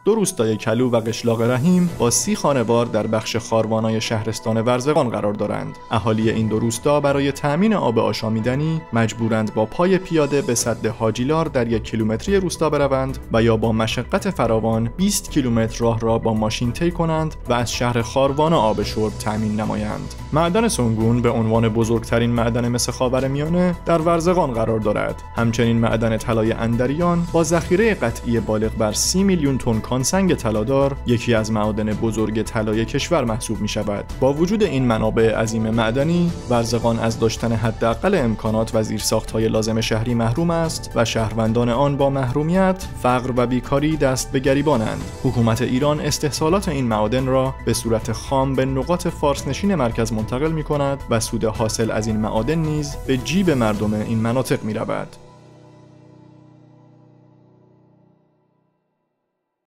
دو روستای کلو و قشلاق رحیم با 30 خانوار در بخش خاروانای شهرستان ورزگان قرار دارند. اهالی این دو روستا برای تأمین آب آشامیدنی مجبورند با پای پیاده به سد حاجیلار در 1 کیلومتری روستا بروند و یا با مشقت فراوان 20 کیلومتر راه را با ماشین طی کنند و از شهر خاروانا آب شرب تأمین نمایند. معدن سنگون به عنوان بزرگترین معدن مس خاورمیانه در ورزگان قرار دارد. همچنین معدن طلای اندریان با ذخیره قطعی بالغ بر 30 میلیون تن کانسنگ طلادار یکی از معادن بزرگ طلای کشور محسوب می شود. با وجود این منابع عظیم معدنی، ورزگان از داشتن حداقل امکانات و زیرساخت‌های لازم شهری محروم است و شهروندان آن با محرومیت، فقر و بیکاری دست به گریبانند. حکومت ایران استحصالات این معادن را به صورت خام به نقاط فارسنشین مرکز منتقل می کند و سود حاصل از این معادن نیز به جیب مردم این مناطق می رود.